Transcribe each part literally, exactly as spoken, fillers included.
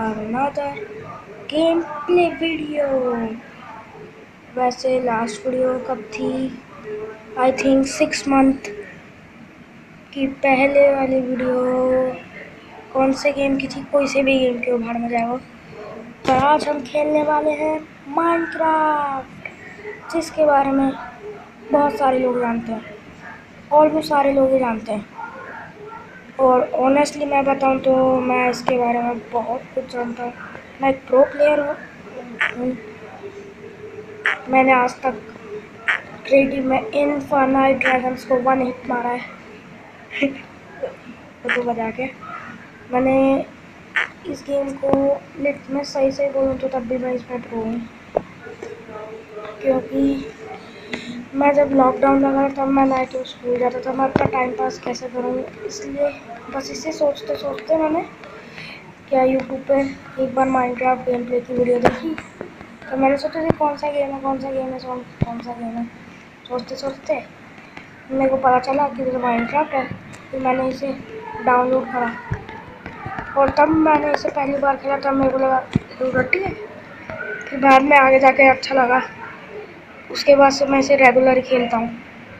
another gameplay video। वैसे last video कब थी? आई थिंक सिक्स मंथ की पहले वाली वीडियो कौन से गेम की थी? कोई से भी गेम के उभाड़ में जाएगा। पर आज हम खेलने वाले हैं माइनक्राफ्ट, जिसके बारे में बहुत सारे लोग जानते हैं, ऑलमोस्ट सारे लोग ही जानते हैं। और ऑनेस्टली मैं बताऊं तो मैं इसके बारे में बहुत कुछ जानता हूँ। मैं एक प्रो प्लेयर हूँ। मैंने आज तक क्रिएटिव में इनफाइनाइट ड्रैगन्स को वन हिट मारा है। तो बजा के मैंने इस गेम को लिट में सही सही बोलूँ तो तब भी मैं इसमें प्रो हूँ, क्योंकि मैं जब लॉकडाउन लगा तब मैं नाइट स्कूल जाता था। मैं अपना टाइम पास कैसे करूँ, इसलिए बस इसे सोचते सोचते मैंने क्या यूट्यूब पे एक बार माइनक्राफ्ट गेम प्ले की वीडियो देखी। तो मैंने सोचा कि कौन सा गेम है कौन सा गेम है कौन कौन सा गेम है सोचते सोचते मेरे को पता चला कि जो माइनक्राफ्ट है। फिर मैंने इसे डाउनलोड करा और तब मैंने इसे पहली बार खेला, तब मेरे को लगा रट्टी है। फिर बाद में आगे जाके अच्छा लगा, उसके बाद से मैं इसे रेगुलर ही खेलता हूँ।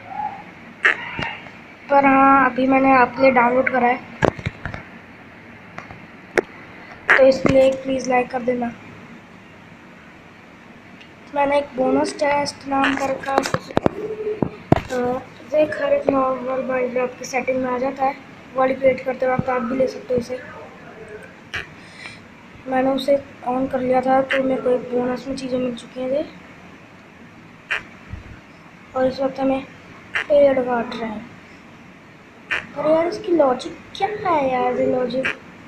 पर हाँ, अभी मैंने आपके लिए डाउनलोड करा है, तो इसलिए प्लीज़ लाइक कर देना। मैंने एक बोनस टेस्ट नाम का रखा, देख हर एक नॉर्मल माइनक्राफ्ट की सेटिंग में आ जाता है। वर्ल्ड क्रिएट करते वक्त आप भी ले सकते हो इसे। मैंने उसे ऑन कर लिया था तो मेरे को एक बोनस में चीज़ें मिल चुकी हैं। और इस वक्त हमें पेड़ काट रहे हैं। पर यार इसकी लॉजिक क्या है यार? ये लॉजिक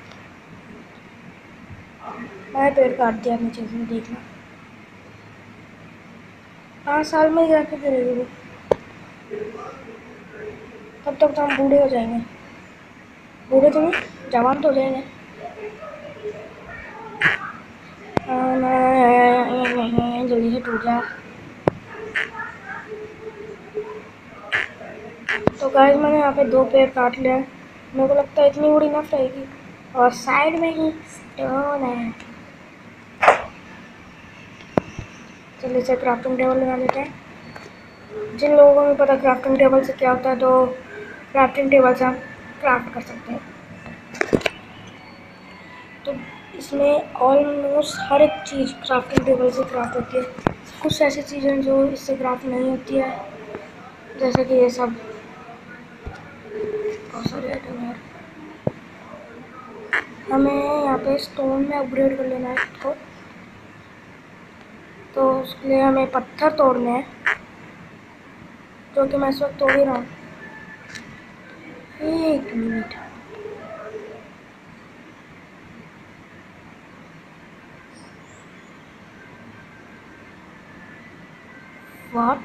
मैंने पेड़ काट दिया अपनी चीज़ में, देखना पाँच साल में जाके गिरेगी वो। तब तक तो हम बूढ़े हो जाएंगे। बूढ़े तो नहीं, जवान तो हो जाएंगे। जल्दी से टूट जा। तो गाइस मैंने यहाँ पे दो पेड़ काट लिया। मेरे को लगता है इतनी बड़ी नफ रहेगी। और साइड में ही स्टोन है। चलिए से क्राफ्टिंग टेबल बना लेते हैं। जिन लोगों को नहीं पता क्राफ्टिंग टेबल से क्या होता है, तो क्राफ्टिंग टेबल से हम क्राफ्ट कर सकते हैं। तो इसमें ऑलमोस्ट हर एक चीज़ क्राफ्टिंग टेबल से क्राफ्ट होती है। कुछ ऐसी चीज़ें जो इससे क्राफ्ट नहीं होती है, जैसे कि ये सब बहुत सारे आइटम है। हमें यहाँ पे स्टोन में अपग्रेड कर लेना है तो, तो उसके लिए हमें पत्थर तोड़ने हैं, जो कि मैं इस वक्त तोड़ ही रहा हूँ। एक मिनट, व्हाट?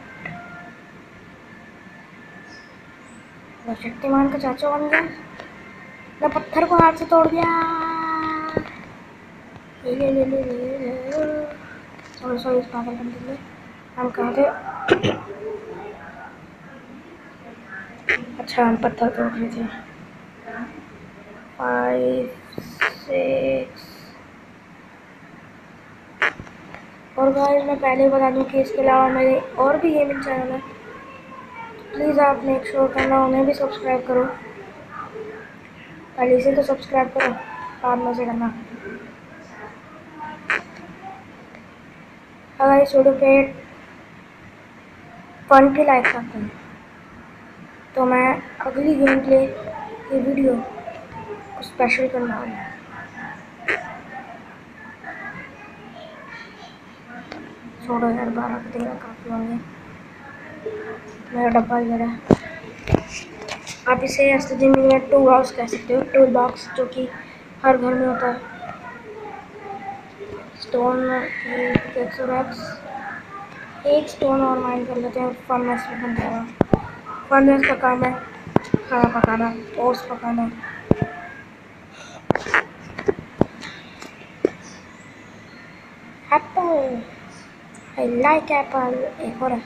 शक्तिमान का चाचा बन गया। मैं पत्थर को हाथ से तोड़ दिया। ले ले ले ले ले सॉरी सॉरी इस पागल बंदे के लिए। हम कहाँ थे? अच्छा, हम पत्थर तोड़ रहे थे। Five six. और गाइस मैं पहले बता दूं कि इसके अलावा मेरे और भी गेमिंग चैनल है, प्लीज़ आप मेक श्योर करना उन्हें भी सब्सक्राइब करो। पहले इसे तो सब्सक्राइब करो, बाद में से करना। अगर इस वीडियो पे ट्वेंटी लाइक्स आते हैं तो मैं अगली गेम प्ले की वीडियो को स्पेशल करना है। छोड़ो यार, बारह का तेरह काफ़ी होंगे। मेरा डब्बा इधर है। आप इसे असली जिंदगी में टूल बॉक्स कह सकते हो, टूल बॉक्स जो कि हर घर में होता है। स्टोन एक स्टोन और माइन कर लेते हैं, फर्नेस भी बन जाएगा। फर्नेस का काम है खाना पकाना, ओट्स पकाना। Apple, I like apple. एक और है।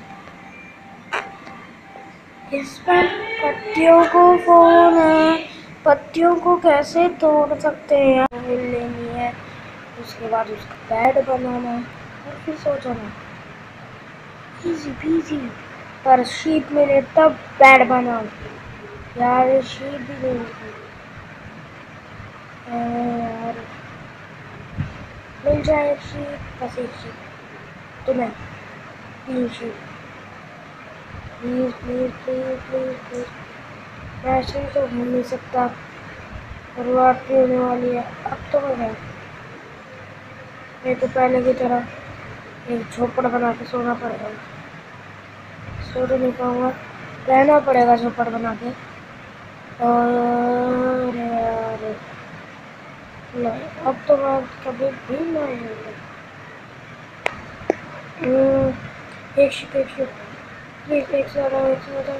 इस पर पत्तियों को फोन है, पत्तियों को कैसे तोड़ सकते हैं? लेनी है उसके बाद उसका बेड बनाना और फिर सो जाना। Easy PG. पर शीप मिले तब बेड बनाओ यार, शीप भी नहीं मिलती यार। मिल जाए शीप, बस एक शीप तो नहीं, तीन sheep. Please please please please please. मैं ऐसे ही तो घूम नहीं सकता, शुरुआत भी होने वाली है अब तो। मैं मेरे को पहले की तरह एक झोपड़ बना के सोना पड़ेगा। सो तो नहीं पाऊंगा, रहना पड़ेगा झोपड़ बना के। और यार नहीं, अब तो मैं कभी भी नहीं। एक शिप एक शिप प्लीज, एक से ज़्यादा एक से ज़्यादा।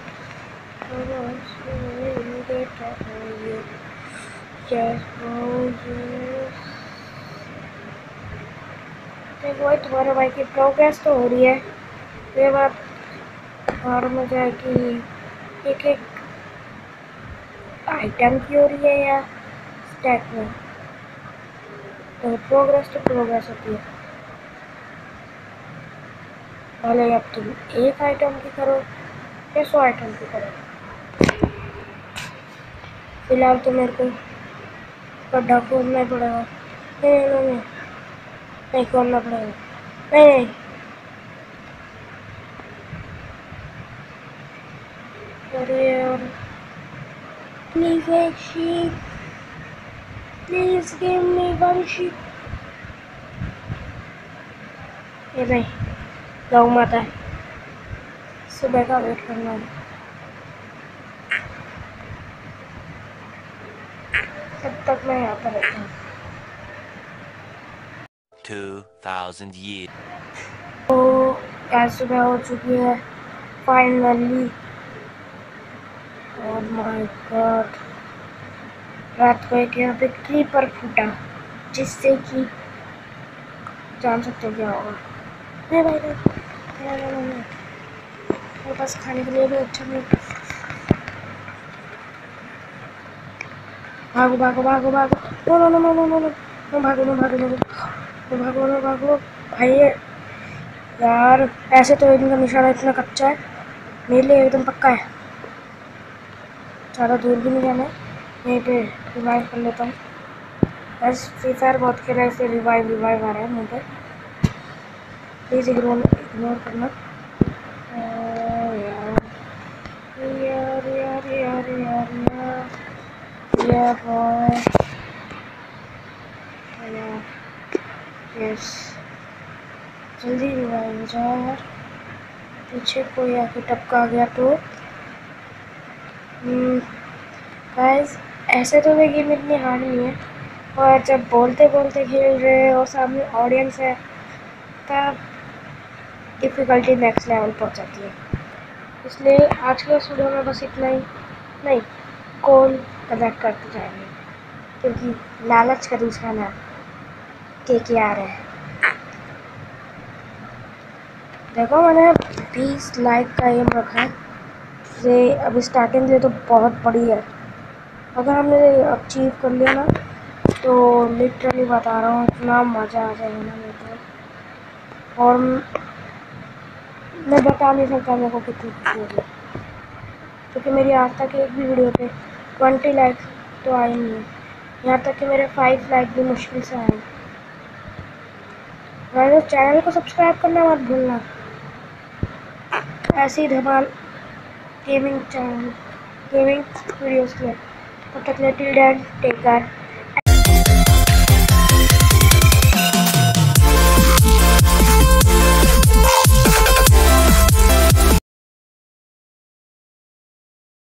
देखो भाई, तुम्हारे भाई की प्रोग्रेस तो हो रही है, ये बात और मुझे है कि एक एक आइटम की हो रही है या स्टैक में, तो प्रोग्रेस तो प्रोग्रेस होती है। भले अब तुम एक आइटम की करो या सौ आइटम की करो, फिलहाल तो मेरे को गड्ढा खोदना ही पड़ेगा। नहीं नहीं नहीं नहीं, नहीं खोदना पड़ेगा, नहीं नहीं। अरे यार प्लीज एक sheep, please give me one sheep. ये नहीं, गौ माता है, सुबह का वेट करना है, तब तक मैं यहाँ पर रहता हूँ। two thousand years. तो आज सुबह हो चुकी है फाइनली। ओह माय गॉड, रात को एक यहाँ पे क्रीपर फूटा, जिससे कि जान सकते हो क्या होगा। नहीं भाई नहीं, नहीं नहीं नहीं, नहीं। मेरे पास खाने के लिए भी अच्छा नहीं। भागो भागो भागो भागो, no no no no no no no, no भागो नो भागो नो नो भागो नो भागो भाई। यार ऐसे तो इनका निशाना इतना कच्चा है, मेरे लिए एकदम पक्का है। ज़्यादा दूर भी नहीं जाना है, यहीं पे रिवाइव कर लेता हूँ। बस फ्री फायर बहुत खेल रहा है, इसलिए रिवाइव रिवाइव आ रहा है मुँह पे, प्लीज़ इग्नोर इग्नोर करना। यार यार यार यार यार यार यार बॉय, यस जल्दी रिवाइव हो जाओ यार। पीछे कोई आके टपका गया तो गाइस, ऐसे तो ये गेम इतनी हार्ड नहीं है, और जब बोलते बोलते खेल रहे हैं और सामने ऑडियंस है तब डिफ़िकल्टी नेक्स्ट लेवल पहुंच जाती है। इसलिए आज के वीडियो में बस इतना ही, नहीं कॉल कनेक्ट करते जाएंगे, क्योंकि लालच का दूसरा नाम के के आ रहे हैं। देखो मैंने बीस लाइक का एम रखा है, ये अभी स्टार्टिंग से तो बहुत बड़ी है। अगर हमने अचीव कर लिया ना तो लिटरली बता रहा हूँ इतना मज़ा आ जाएगा ना मेरे को, और मैं बता नहीं सकता मेरे को कितनी खुशी होगी, क्योंकि मेरी आज तक एक भी वीडियो पे ट्वेंटी लाइक तो आए नहीं है, यहाँ तक कि मेरे फाइव लाइक भी मुश्किल से आए। गाइस चैनल को सब्सक्राइब करना मत भूलना, ऐसी धमाल गेमिंग चैनल गेमिंग वीडियोस के लिए। तब तक टिल देन टेक केयर।